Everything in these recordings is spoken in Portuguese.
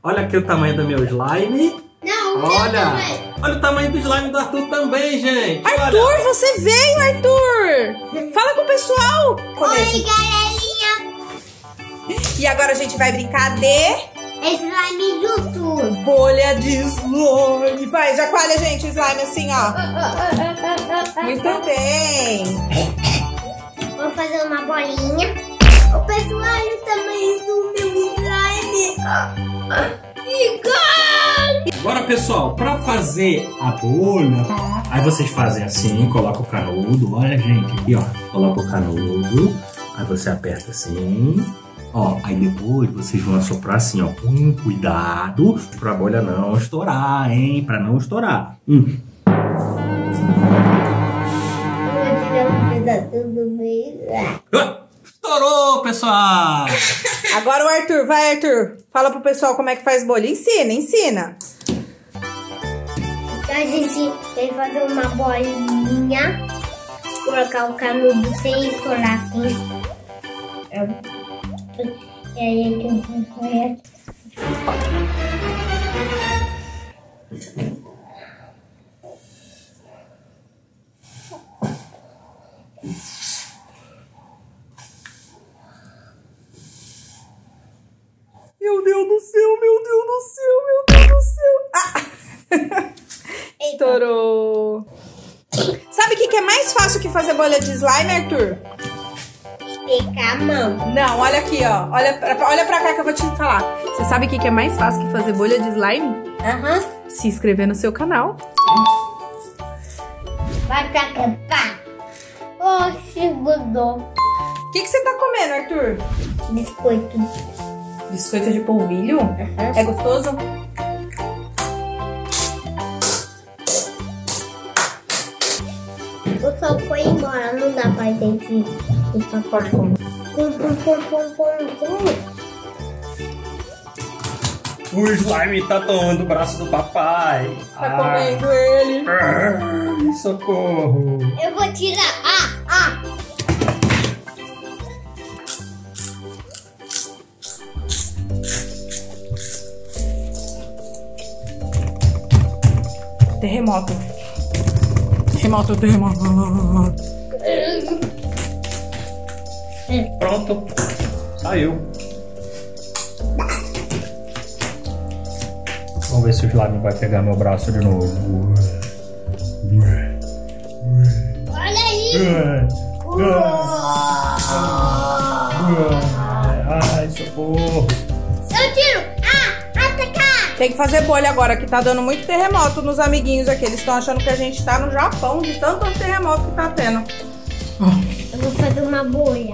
Olha aqui o tamanho do meu slime. Não, olha o tamanho do slime do Arthur também, gente. Arthur, olha. você veio, Arthur. Fala com o pessoal. Oi, galerinha. E agora a gente vai brincar de... Slime junto. bolha de slime. Vai, chacoalha, gente, o slime assim, ó. Muito bem. Vou fazer uma bolinha. O pessoal, olha o tamanho do meu slime. Igual. Agora, pessoal, pra fazer a bolha, aí vocês fazem assim, coloca o canudo. Olha, gente, aqui, ó. Coloca o canudo. Aí você aperta assim. Ó, aí depois vocês vão assoprar assim, ó, com cuidado pra bolha não estourar, hein? Pra não estourar. Eu vou tirar um pedacinho do meio. Estourou, pessoal! Agora o Arthur, vai, Arthur. Fala pro pessoal como é que faz bolha. Ensina, ensina. A gente vai fazer uma bolinha. Colocar o canudo sem estourar assim. E aí a gente vai... Meu Deus do céu, meu Deus do céu, meu Deus do céu. Ah! Estourou. Sabe o que é mais fácil que fazer bolha de slime, Arthur? Picar a mão. Não, olha aqui, ó. Olha pra cá que eu vou te falar. Você sabe o que é mais fácil que fazer bolha de slime? Aham. Se inscrever no seu canal. Vai pra cantar. Oxe, mudou. O que você tá comendo, Arthur? Biscoito. Biscoito de polvilho? É gostoso? O sol foi embora, não dá pra gente ir pra Pode comer. O slime tá tomando o braço do papai. Tá comendo ele. Socorro. Eu vou tirar. Terremoto. Terremoto, terremoto. Pronto. Saiu. Vamos ver se o slime vai pegar meu braço de novo. Olha aí. Ai, socorro. Eu tiro. Atacar. Tem que fazer bolha agora, que tá dando muito terremoto nos amiguinhos aqui. Eles estão achando que a gente tá no Japão, de tanto terremoto que tá tendo. Eu vou fazer uma bolha.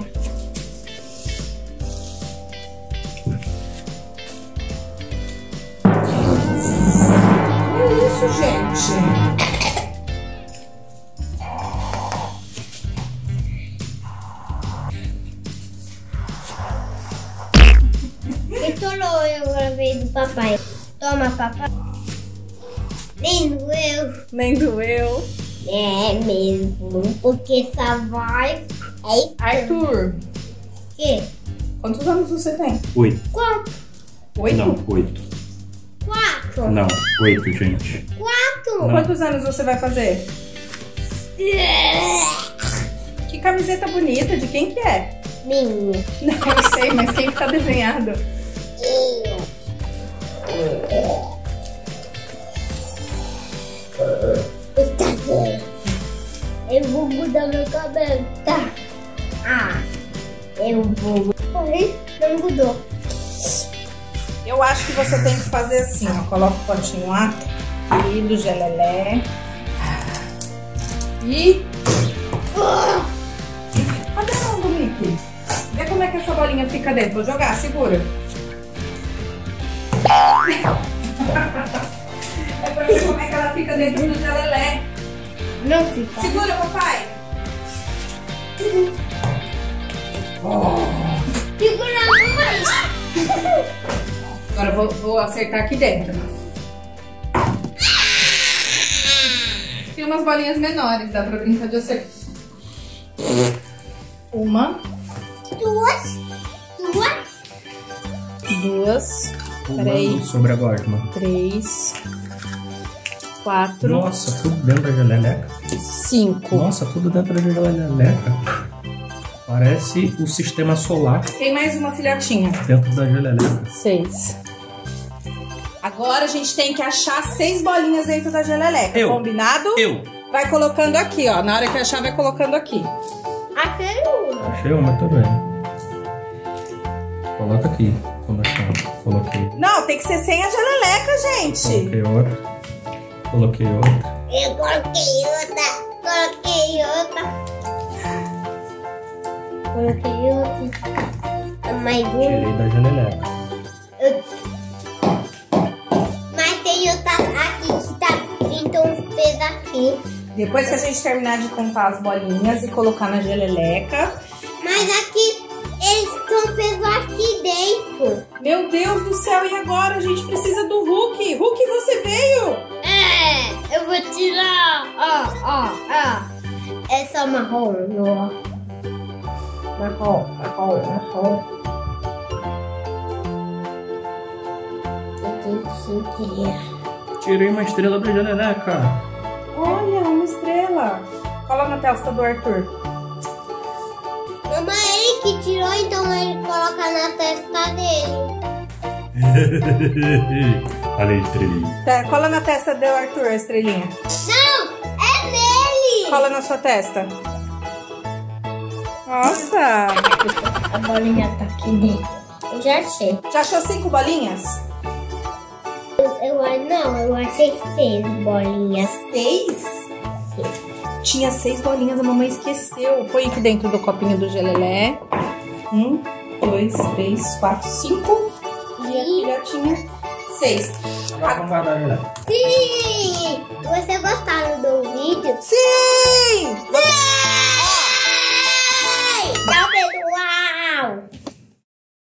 Que isso, gente? Estourou, eu gravei do papai. Toma, papai. Nem doeu. Nem doeu. É mesmo, porque essa voz é Arthur, que? quantos anos você tem? 8. 4. 8? Não, 8. 4. Não, 8, gente. 4. Quantos anos você vai fazer? Que camiseta bonita, de quem que é? Minha. Não sei, mas quem que tá desenhado? Eu vou mudar meu cabelo, tá? Eu vou. Ai, não mudou. Eu acho que você tem que fazer assim, ó. Coloca o potinho lá, e do gelelé. E... Cadê a mão do Mickey? Vê como é que essa bolinha fica dentro. Vou jogar, segura. É pra ver como é que ela fica dentro do gelelé. Não fica. Segura, papai. Segura, mamãe. Agora eu vou acertar aqui dentro. Tem umas bolinhas menores, dá pra brincar de acertar. Uma. Duas. Duas. Pulando sobre a gosma. 3, 4. Nossa, tudo dentro da geleleca. 5. Nossa, tudo dentro da geleleca. Parece o sistema solar. Tem mais uma filhotinha. Dentro da geleleca. 6. Agora a gente tem que achar 6 bolinhas dentro da geleleca. Combinado? Vai colocando aqui, ó. Na hora que achar, vai colocando aqui. Achei uma. Achei uma também. Coloca aqui. Quando achar. Coloquei. Não, tem que ser sem a geleleca, gente. Coloquei outra. Coloquei outra. Eu coloquei outra. Coloquei outra. Coloquei outra. Mais uma. Tirei da geleleca. Mas tem outra aqui que tá então uns pesos aqui. Depois que a gente terminar de contar as bolinhas e colocar na geleleca. Mas aqui eles estão pesos aqui dentro. Meu Deus do céu, e agora? A gente precisa do Hulk. Hulk, você veio? É, eu vou tirar. Ó. É só marrom, ó. Marrom. Tirei uma estrela da geleleca. Olha, uma estrela. Cola na testa do Arthur. Mamãe, ele que tirou, então ele coloca na testa dele. Olha a estrelinha. Tá, cola na testa do Arthur, a estrelinha. Não, é nele. Cola na sua testa. Nossa. A bolinha tá aqui dentro. Eu já sei. Já achou 5 bolinhas? Eu achei 6 bolinhas. 6? Tinha 6 bolinhas, a mamãe esqueceu. Põe aqui dentro do copinho do gelelé. 1, 2, 3, 4, 5. E aqui já tinha 6. Agora vamos guardar a geleleca. Sim! Você gostaram do vídeo? Sim! Sim!